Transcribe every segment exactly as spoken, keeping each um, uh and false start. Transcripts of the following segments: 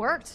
worked.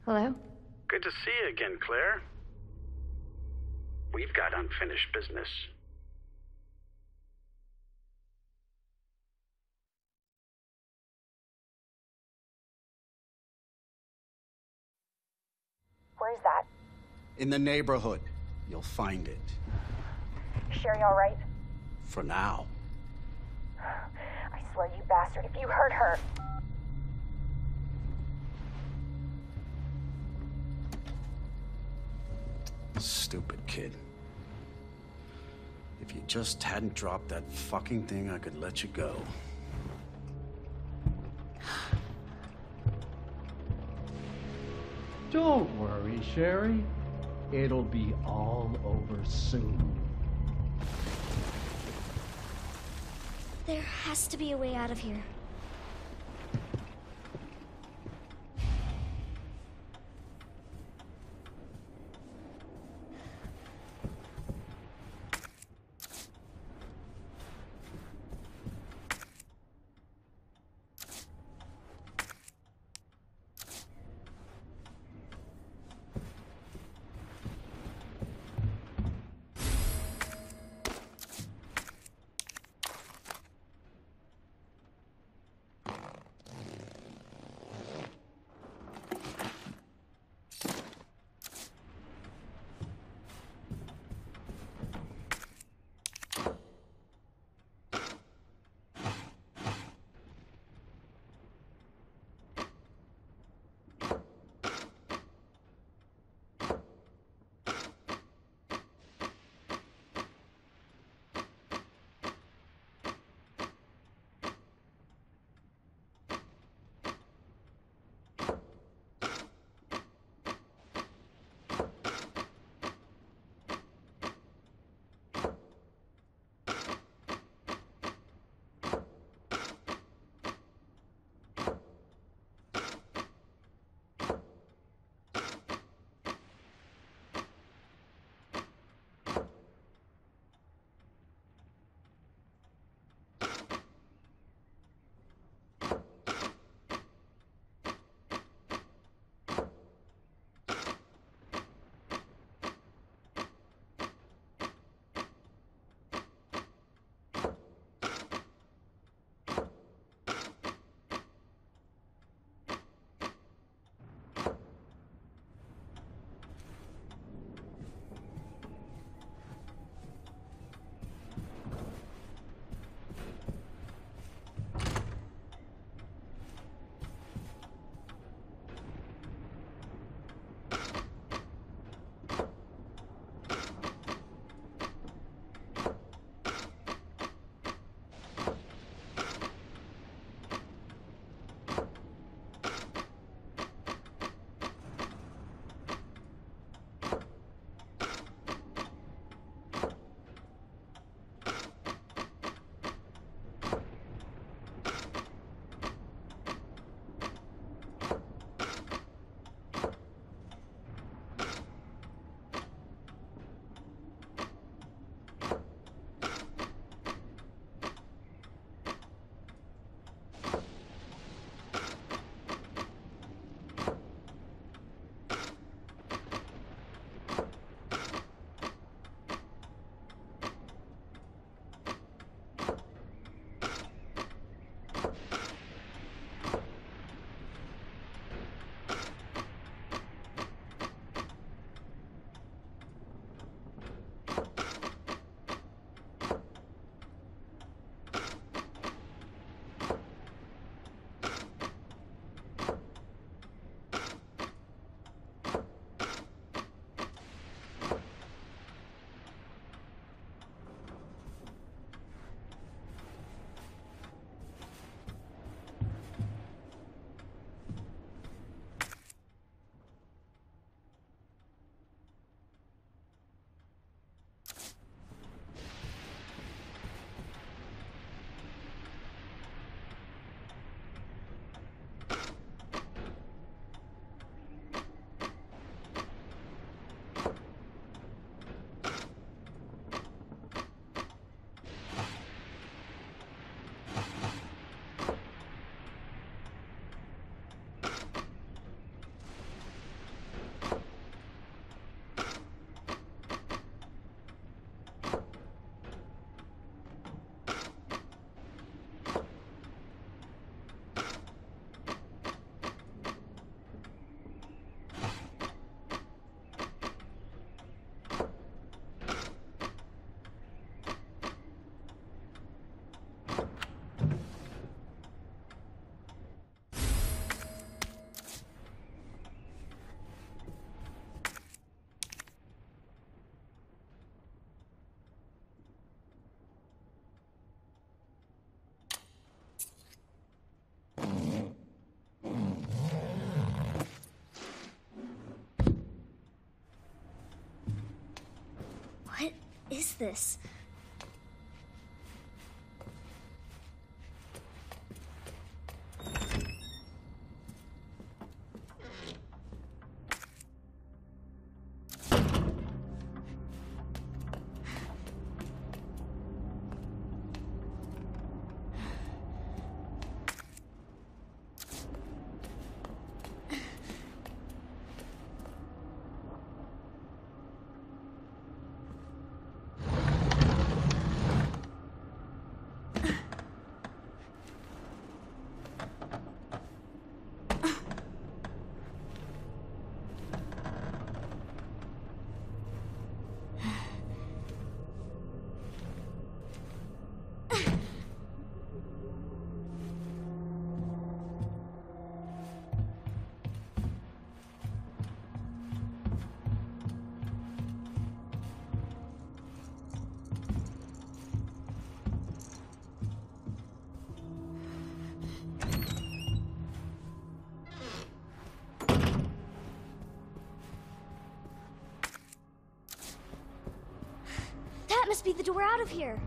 Hello? Good to see you again, Claire. We've got unfinished business. Where's that? In the neighborhood. You'll find it. Sherry all right? For now. I swear, you bastard, if you hurt her... Stupid kid. If you just hadn't dropped that fucking thing, I could let you go. Don't worry, Sherry. It'll be all over soon. There has to be a way out of here. this? That must be the door out of here.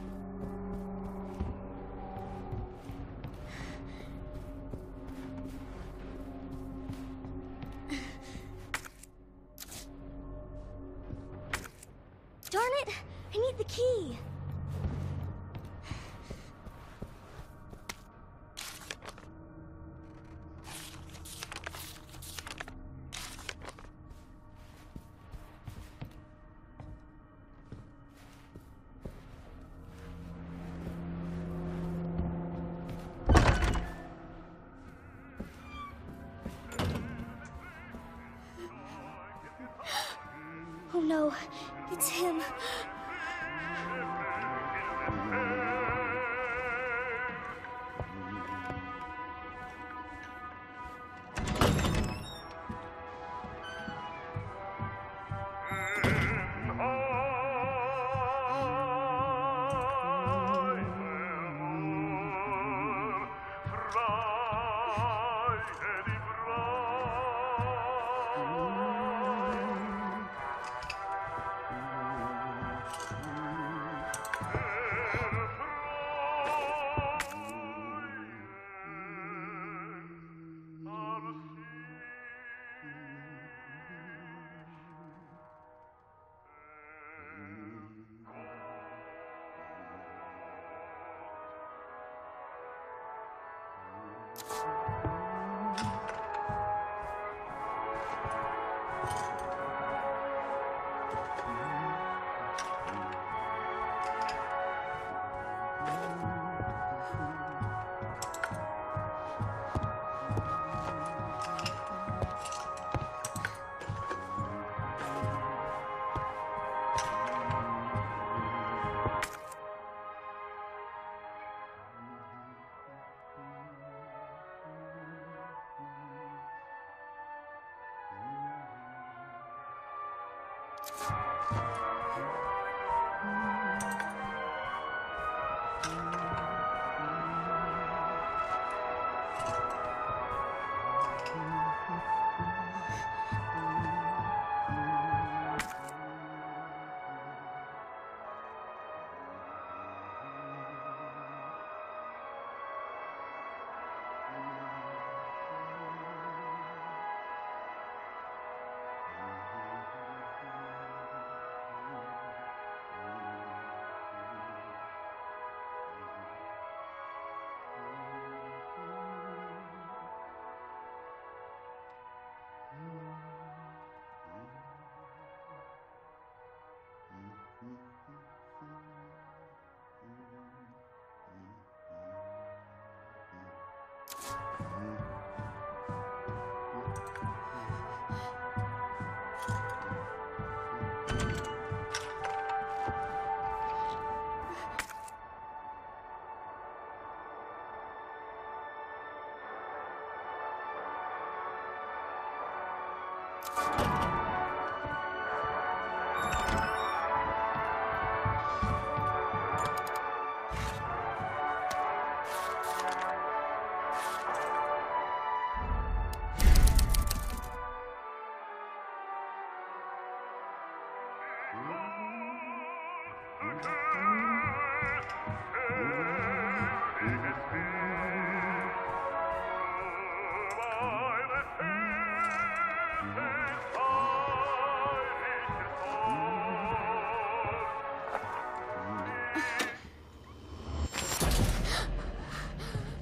Darn it! I need the key. Oh no, it's him.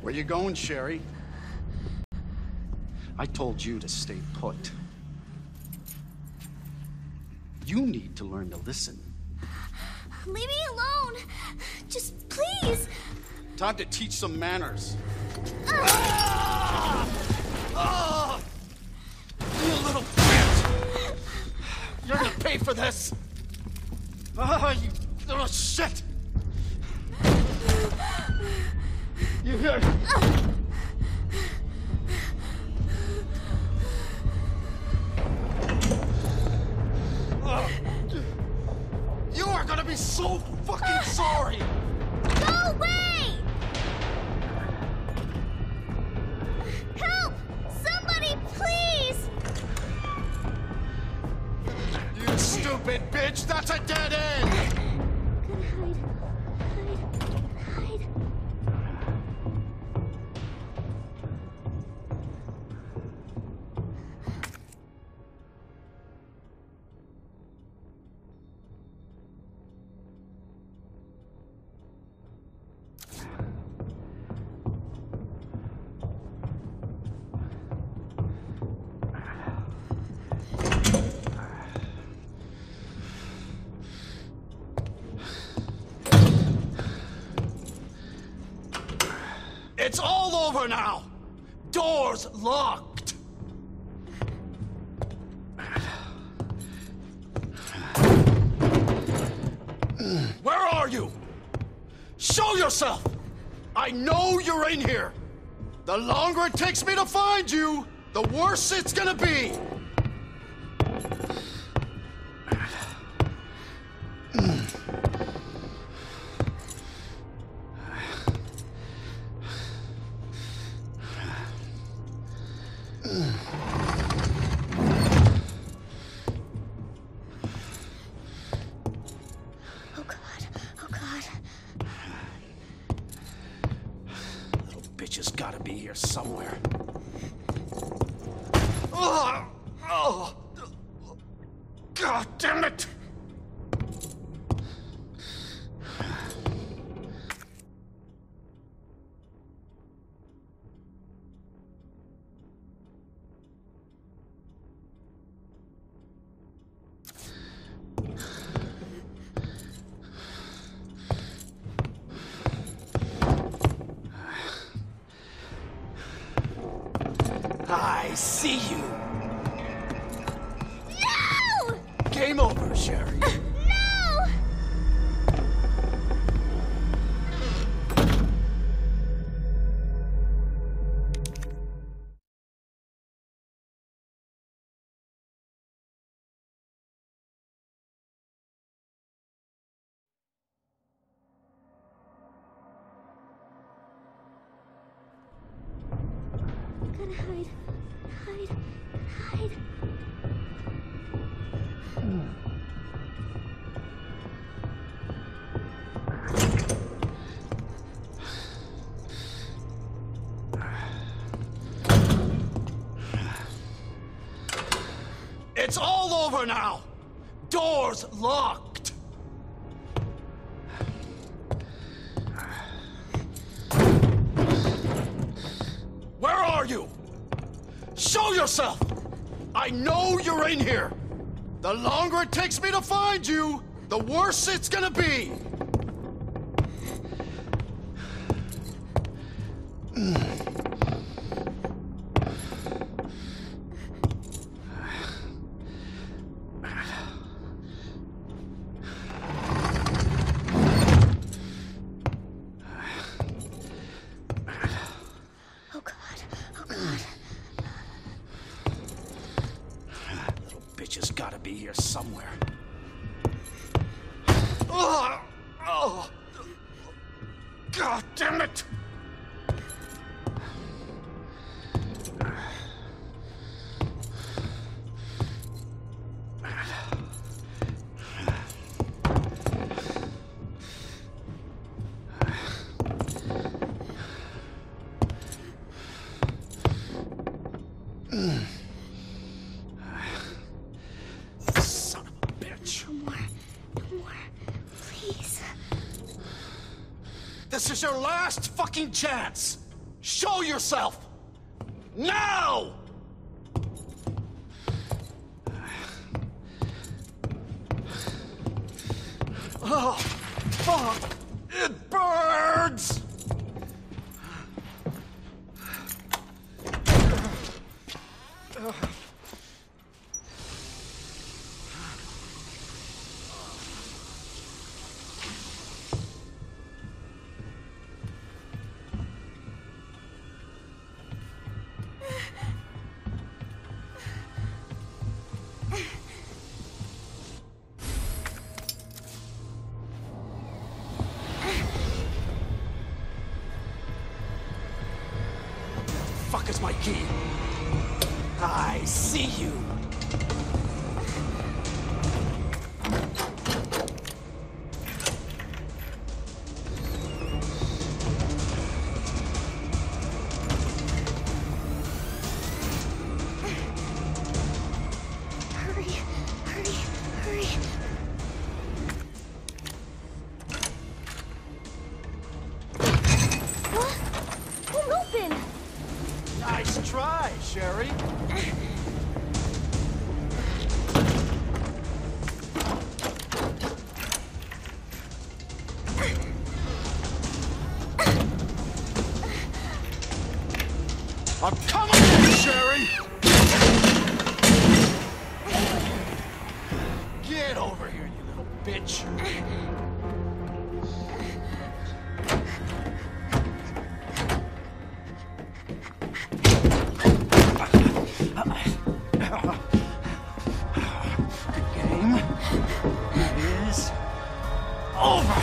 Where you going, Sherry? I told you to stay put. You need to learn to listen. Leave me alone. Just please. Time to teach some manners. Uh. Ah! Ah! You little bitch! You're gonna pay for this! Ah, you little shit! You hear? Oh. You are gonna be so fucking sorry! Go away! Help! Somebody, please! You stupid bitch! That's a dead end! Gotta hide. Hide. Hide. It's all over now! Doors locked! Where are you? Show yourself! I know you're in here! The longer it takes me to find you, the worse it's gonna be! Bitch gotta be here somewhere. Oh, oh, God damn it! I see you. No! Game over, Sherry. No! Gotta hide. Hide. Hide. It's all over now! Doors locked! Where are you? Show yourself! I know you're in here! The longer it takes me to find you, the worse it's gonna be! Oh God. Oh God. Little bitch has gotta be here somewhere. Oh, oh, God damn it! Son of a bitch. No more. No more. Please. This is your last fucking chance! Show yourself! Now! Oh, fuck! It burns! Fuck is my key? I see you. Hurry, hurry, hurry. What? Won't open. Nice try, Sherry. I'm coming in, Sherry! Get over here, you little bitch! The game is over!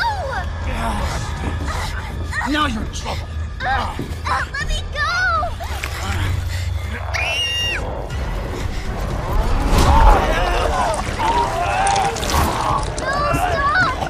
No! Now you're in trouble! Uh, uh, let me go! No, stop!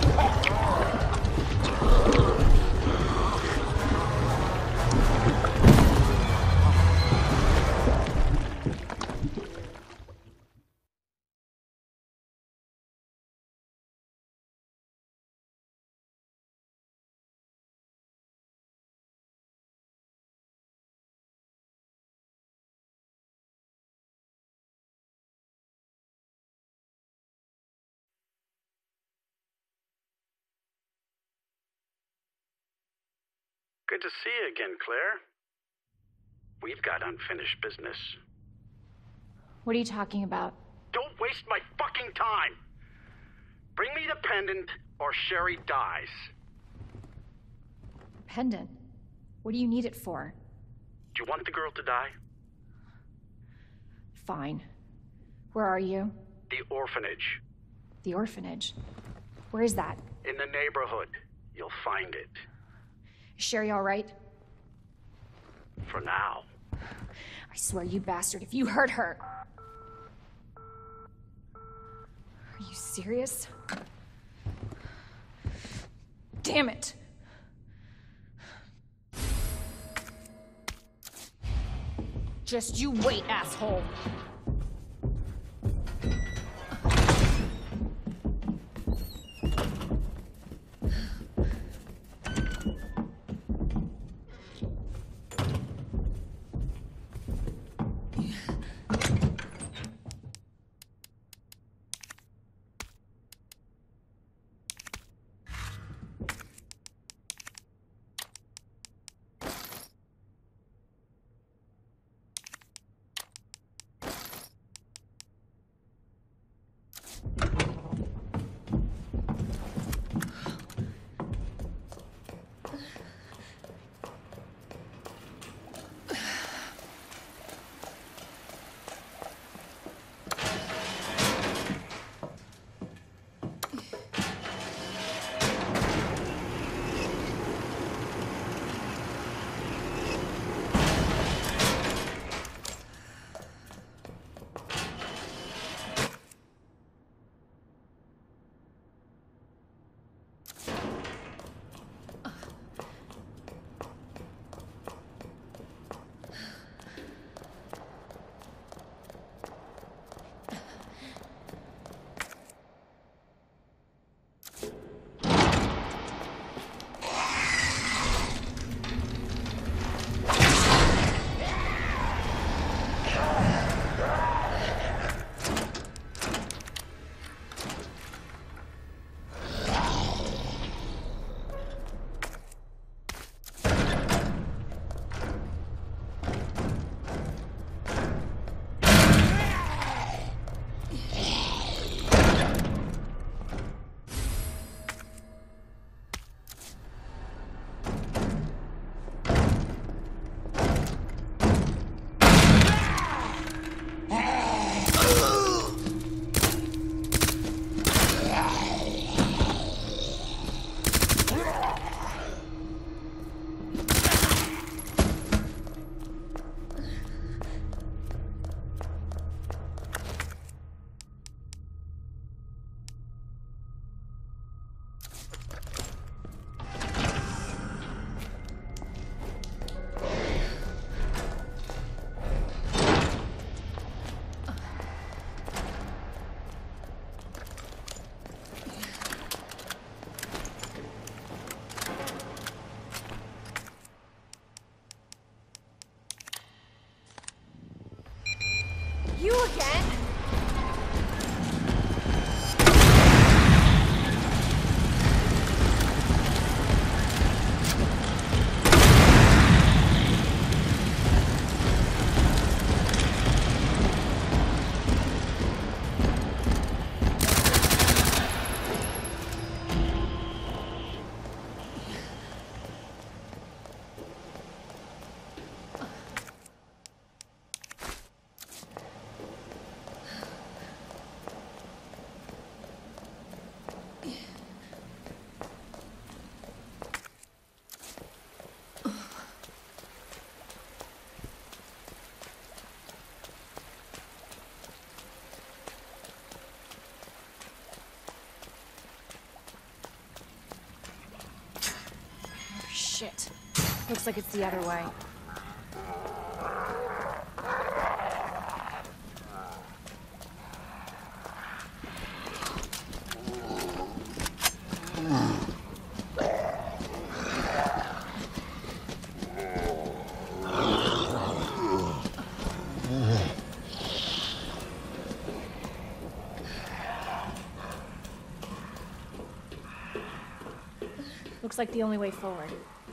Good to see you again, Claire. We've got unfinished business. What are you talking about? Don't waste my fucking time! Bring me the pendant, or Sherry dies. Pendant? What do you need it for? Do you want the girl to die? Fine. Where are you? The orphanage. The orphanage? Where is that? In the neighborhood. You'll find it. Is Sherry all right? For now. I swear, you bastard, if you hurt her... Are you serious? Damn it! Just you wait, asshole! Shit. Looks like it's the other way. Looks like the only way forward.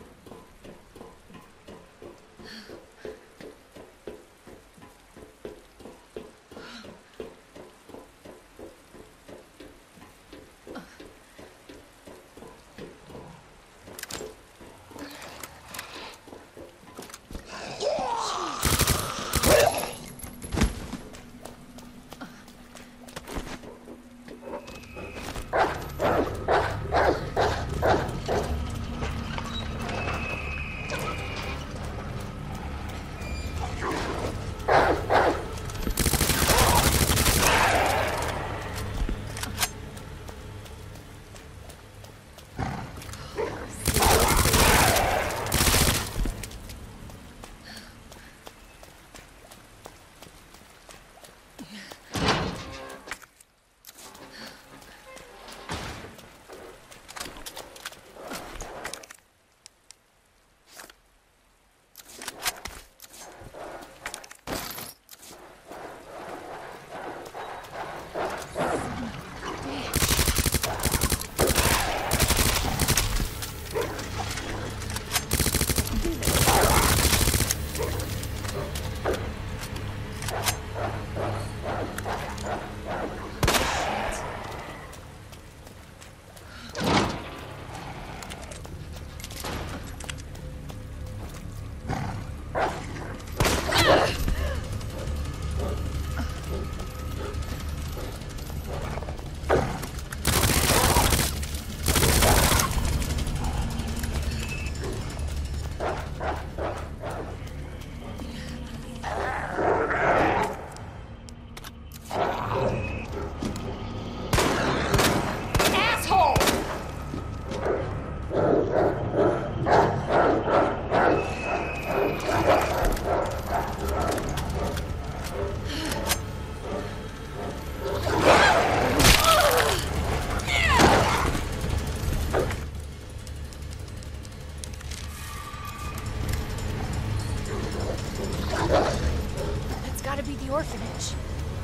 Orphanage.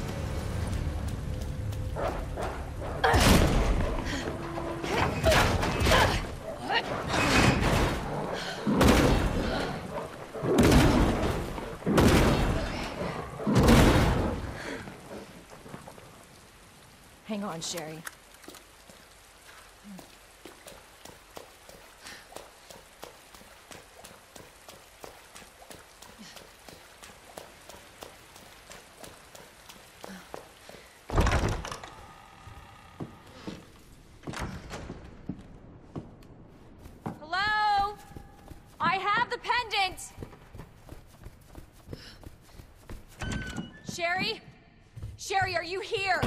Hang on, Sherry. Sherry? Sherry, are you here?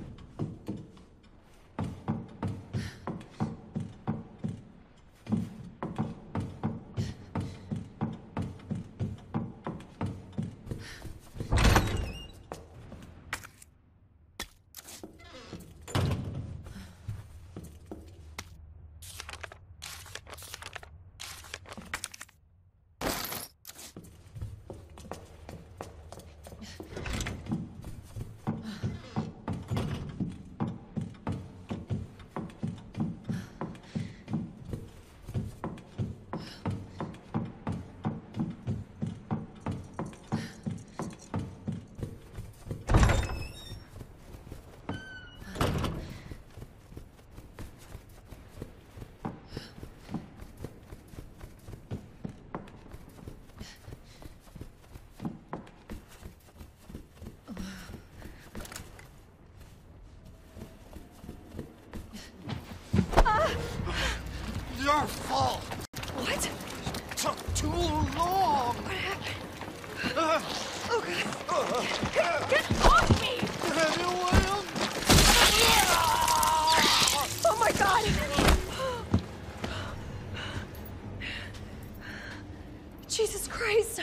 Your fault! What? It took too long! What happened? Uh, oh, God. Get, get off me! William! Oh, my God! Christ!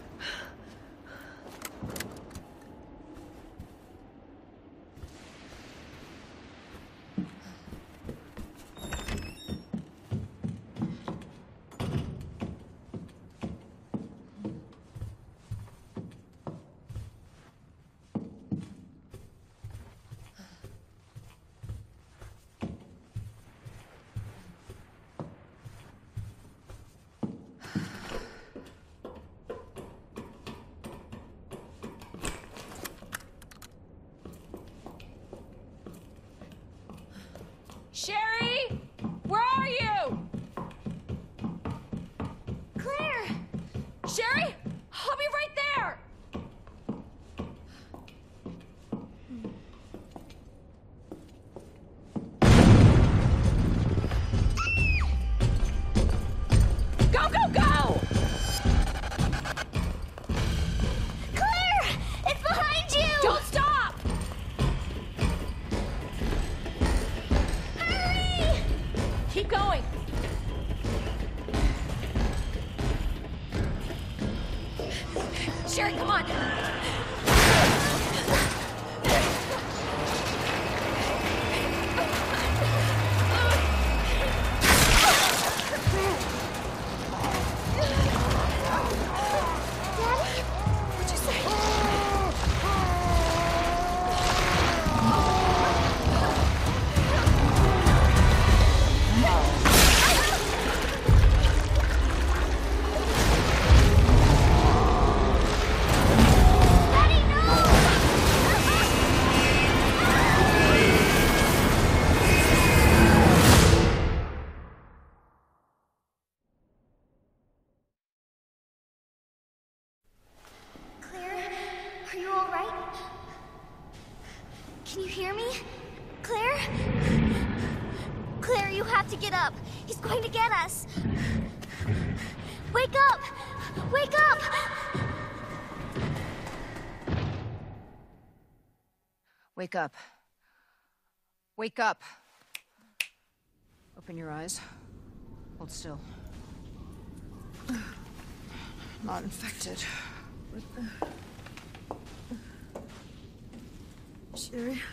Sherry! Where are you? Claire! Sherry! I'll be right there! Go, go, go! Claire! It's behind you! Don't stop! Hurry! Keep going. Sherry, come on. Daddy? What'd you say? Daddy, no! Claire, are you all right? Can you hear me? Claire? Claire, you have to get up. He's going to get us. Wake up! Wake up! Wake up. Wake up. Open your eyes. Hold still. Not infected. Sherry?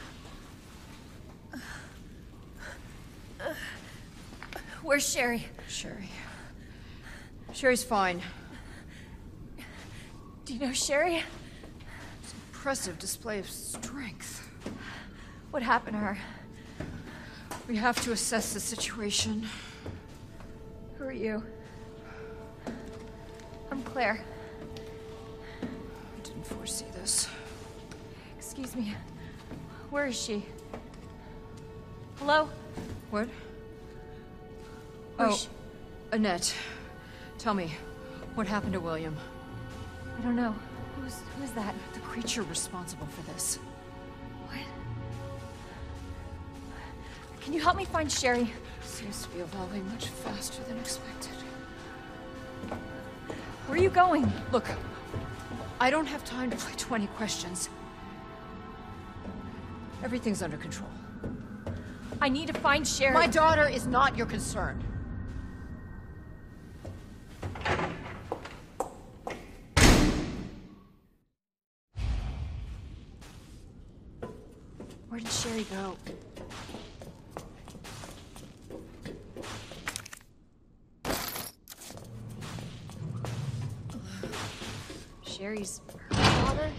Where's Sherry? Sherry. Sherry's fine. Do you know Sherry? Impressive display of strength. What happened to her? We have to assess the situation. Who are you? I'm Claire. I didn't foresee this. Excuse me. Where is she? Hello? What? Where's Oh, she? Annette. Tell me, what happened to William? I don't know. Who's who's that? The creature responsible for this. What? Can you help me find Sherry? Seems to be evolving much faster than expected. Where are you going? Look, I don't have time to play twenty questions. Everything's under control. I need to find Sherry. My daughter is not your concern. Where did Sherry go? Sherry's her father?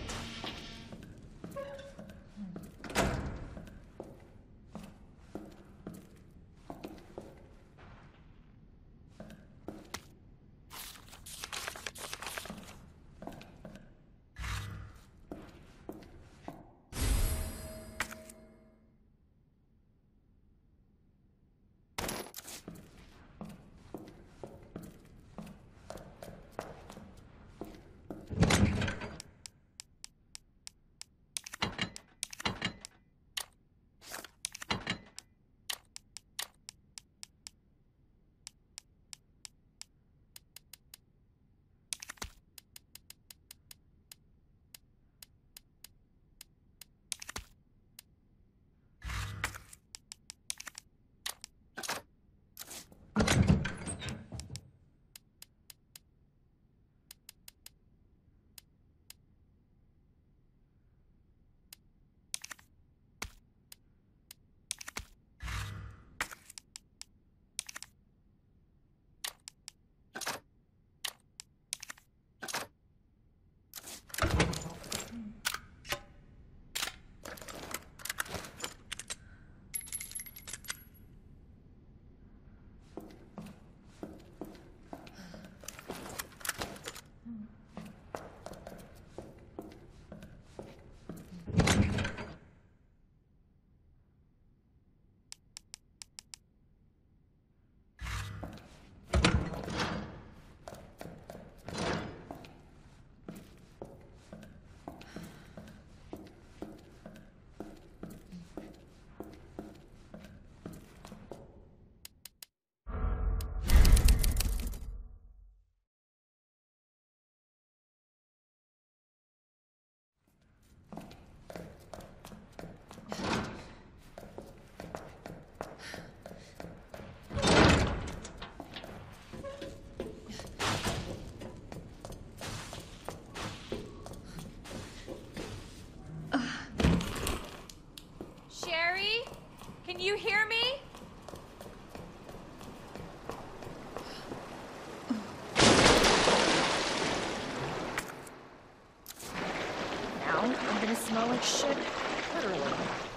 now, I'm gonna smell like shit. Literally.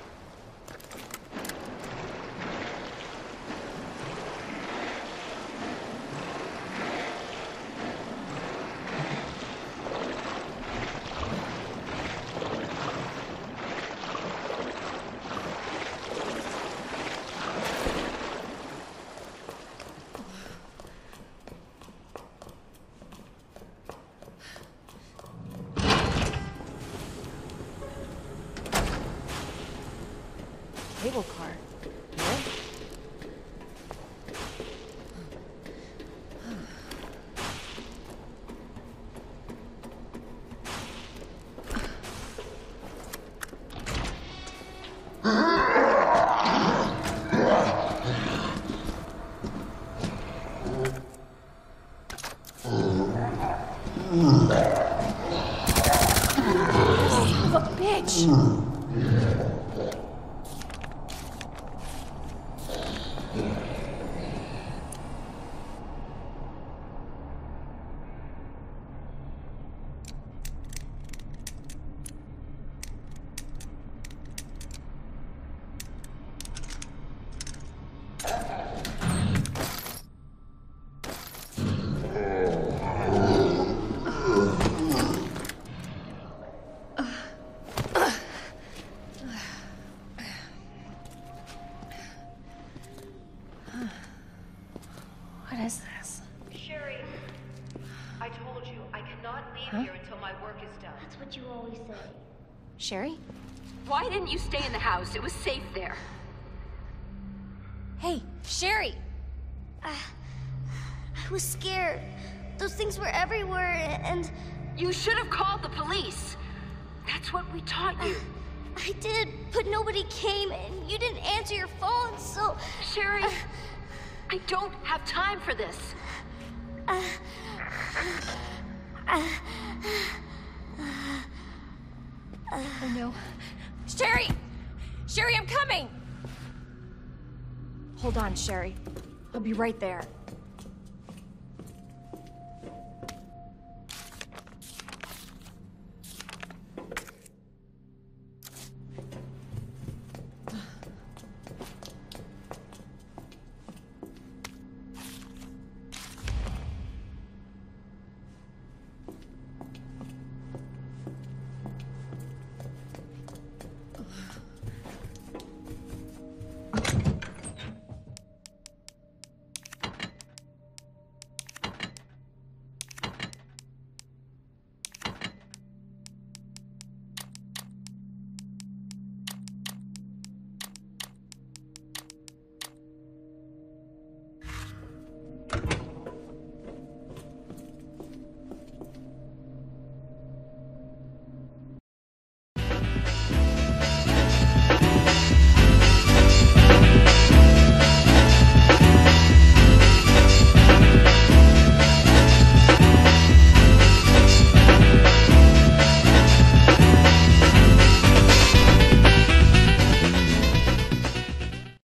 Cable car. Yeah. Son of a bitch! What is this? Sherry, I told you, I cannot leave Huh? here until my work is done. That's what you always say. Sherry? Why didn't you stay in the house? It was safe there. Hey, Sherry! Uh, I was scared. Those things were everywhere, and You should have called the police. That's what we taught you. I did, but nobody came, and you didn't answer your phone, so... Sherry, Uh, I don't have time for this. uh, uh, Oh no. Sherry! Sherry, I'm coming! Hold on, Sherry. I'll be right there.